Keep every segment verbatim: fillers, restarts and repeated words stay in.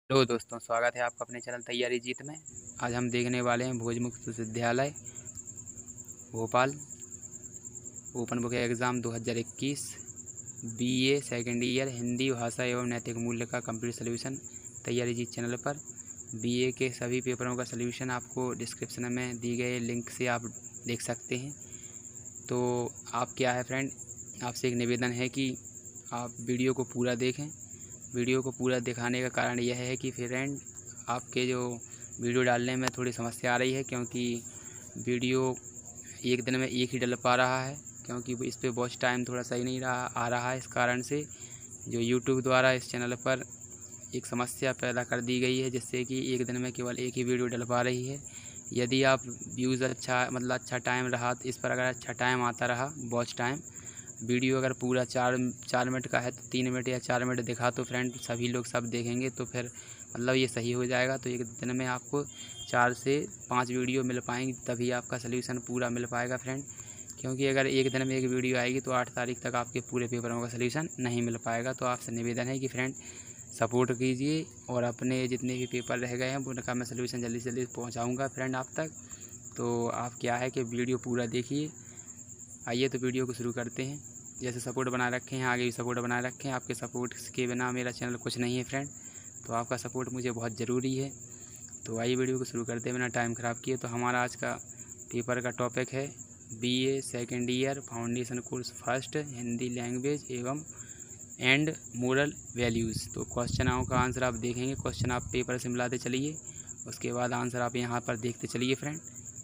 Hello दोस्तों, स्वागत है आपका अपने चैनल तैयारी जीत में। आज हम देखने वाले हैं भोजमुक्त विश्वविद्यालय भोपाल ओपन बुक एग्ज़ाम दो हज़ार इक्कीस बीए सेकेंड ईयर हिंदी भाषा एवं नैतिक मूल्य का कंप्लीट सलूशन तैयारी जीत चैनल पर। बीए के सभी पेपरों का सलूशन आपको डिस्क्रिप्शन में दी गए लिंक से आप देख सकते हैं। तो आप क्या है फ्रेंड, आपसे एक निवेदन है कि आप वीडियो को पूरा देखें। वीडियो को पूरा दिखाने का कारण यह है कि फ्रेंड आपके जो वीडियो डालने में थोड़ी समस्या आ रही है, क्योंकि वीडियो एक दिन में एक ही डल पा रहा है, क्योंकि इस पे वॉच टाइम थोड़ा सही नहीं रहा आ रहा है। इस कारण से जो यूट्यूब द्वारा इस चैनल पर एक समस्या पैदा कर दी गई है, जिससे कि एक दिन में केवल एक ही वीडियो डल पा रही है। यदि आप व्यूज़ अच्छा मतलब अच्छा टाइम रहा तो इस पर अगर अच्छा टाइम आता रहा वॉच टाइम, वीडियो अगर पूरा चार चार मिनट का है तो तीन मिनट या चार मिनट दिखा तो फ्रेंड सभी लोग सब देखेंगे, तो फिर मतलब ये सही हो जाएगा। तो एक दिन में आपको चार से पाँच वीडियो मिल पाएंगी, तभी आपका सलूशन पूरा मिल पाएगा फ्रेंड। क्योंकि अगर एक दिन में एक वीडियो आएगी तो आठ तारीख तक आपके पूरे पेपरों का सलूशन नहीं मिल पाएगा। तो आपसे निवेदन है कि फ्रेंड सपोर्ट कीजिए, और अपने जितने भी पेपर रह गए हैं उनका मैं सलूशन जल्दी से जल्दी पहुँचाऊँगा फ्रेंड आप तक। तो आप क्या है कि वीडियो पूरा देखिए। आइए तो वीडियो को शुरू करते हैं। जैसे सपोर्ट बनाए रखे हैं, आगे भी सपोर्ट बनाए रखें। आपके सपोर्ट के बिना मेरा चैनल कुछ नहीं है फ्रेंड, तो आपका सपोर्ट मुझे बहुत ज़रूरी है। तो आइए वीडियो को शुरू करते हैं बिना टाइम ख़राब किए। तो हमारा आज का पेपर का टॉपिक है BA second year foundation course first Hindi language एवं एंड मोरल वैल्यूज़। तो क्वेश्चनों का आंसर आप देखेंगे, क्वेश्चन आप पेपर से मिलाते चलिए, उसके बाद आंसर आप यहाँ पर देखते चलिए फ्रेंड।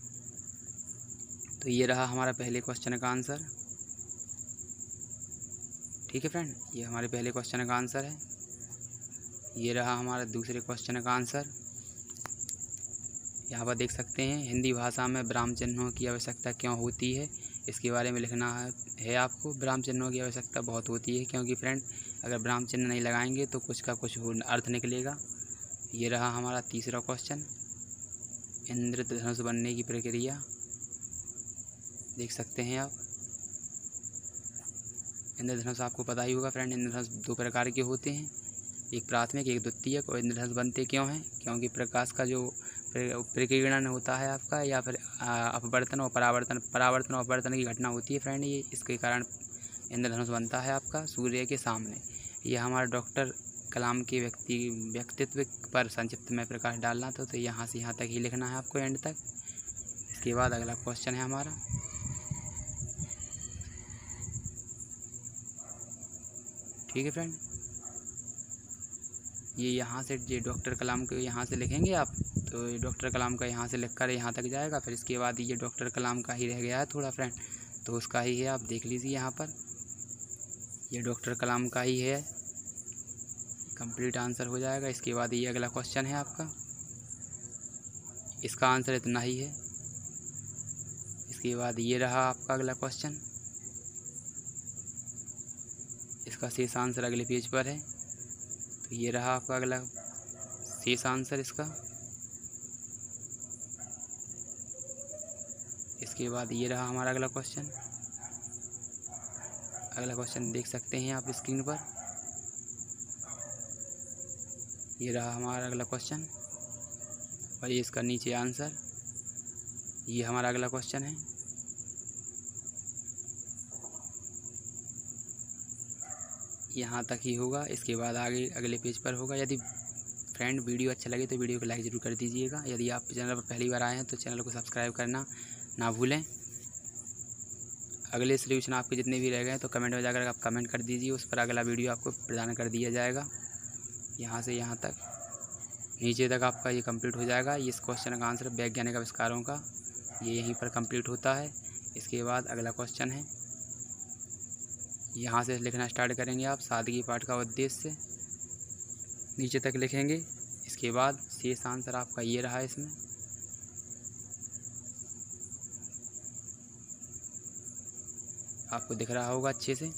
तो ये रहा हमारा पहले क्वेश्चन का आंसर। ठीक है फ्रेंड, ये हमारे पहले क्वेश्चन का आंसर है। ये रहा हमारा दूसरे क्वेश्चन का आंसर। यहाँ पर देख सकते हैं, हिंदी भाषा में विराम चिन्हों की आवश्यकता क्यों होती है, इसके बारे में लिखना है, है आपको। विराम चिन्हों की आवश्यकता बहुत होती है, क्योंकि फ्रेंड अगर विराम चिन्ह नहीं लगाएंगे तो कुछ का कुछ अर्थ निकलेगा। ये रहा हमारा तीसरा क्वेश्चन, इंद्रधनुष बनने की प्रक्रिया देख सकते हैं आप। इंद्रधनुष आपको पता ही होगा फ्रेंड, इंद्रधनुष दो प्रकार के होते हैं, एक प्राथमिक एक द्वितीयक। और इंद्रधनुष बनते क्यों हैं, क्योंकि प्रकाश का जो प्रकीर्णन होता है आपका, या फिर अपवर्तन और परावर्तन परावर्तन और अपवर्तन की घटना होती है फ्रेंड, ये इसके कारण इंद्रधनुष बनता है आपका सूर्य के सामने। यह हमारा डॉक्टर कलाम के व्यक्ति व्यक्तित्व पर संक्षिप्त में प्रकाश डालना था, तो यहाँ से यहाँ तक ही लिखना है आपको, एंड तक। इसके बाद अगला क्वेश्चन है हमारा, ठीक है फ्रेंड। ये यहाँ से ये डॉक्टर कलाम के यहाँ से लिखेंगे आप, तो ये डॉक्टर कलाम का यहाँ से लिखकर यहाँ तक जाएगा। फिर इसके बाद ये डॉक्टर कलाम का ही रह गया है थोड़ा फ्रेंड, तो उसका ही है, आप देख लीजिए यहाँ पर, ये डॉक्टर कलाम का ही है, कंप्लीट आंसर हो जाएगा। इसके बाद ये अगला क्वेश्चन है आपका, इसका आंसर इतना ही है। इसके बाद ये रहा आपका अगला क्वेश्चन, इसका शेष आंसर अगले पेज पर है। तो ये रहा आपका अगला शेष आंसर इसका। इसके बाद ये रहा हमारा अगला क्वेश्चन। अगला क्वेश्चन देख सकते हैं आप स्क्रीन पर, ये रहा हमारा अगला क्वेश्चन, और ये इसका नीचे आंसर। ये हमारा अगला क्वेश्चन है। यहाँ तक ही होगा, इसके बाद आगे अगले पेज पर होगा। यदि फ्रेंड वीडियो अच्छा लगे तो वीडियो को लाइक ज़रूर कर दीजिएगा। यदि आप चैनल पर पहली बार आए हैं तो चैनल को सब्सक्राइब करना ना भूलें। अगले सॉल्यूशन आपके जितने भी रह गए तो कमेंट में जाकर आप कमेंट कर दीजिए, उस पर अगला वीडियो आपको प्रदान कर दिया जाएगा। यहाँ से यहाँ तक नीचे तक आपका ये कंप्लीट हो जाएगा। इस क्वेश्चन का आंसर वैज्ञानिक आविष्कारों का, ये यहीं पर कंप्लीट होता है। इसके बाद अगला क्वेश्चन है, यहाँ से लिखना स्टार्ट करेंगे आप, सादगी पाठ का उद्देश्य नीचे तक लिखेंगे। इसके बाद शेष आंसर आपका ये रहा, इसमें आपको दिख रहा होगा अच्छे से।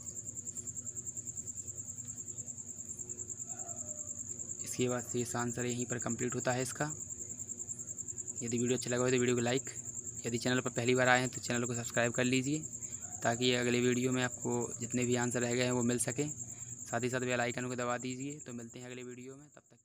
इसके बाद शेष आंसर यहीं पर कंप्लीट होता है इसका। यदि वीडियो अच्छा लगा हो तो वीडियो को लाइक, यदि चैनल पर पहली बार आए हैं तो चैनल को सब्सक्राइब कर लीजिए, ताकि अगले वीडियो में आपको जितने भी आंसर रह गए हैं वो मिल सके। साथ ही साथ बेल आइकन को दबा दीजिए। तो मिलते हैं अगले वीडियो में, तब तक।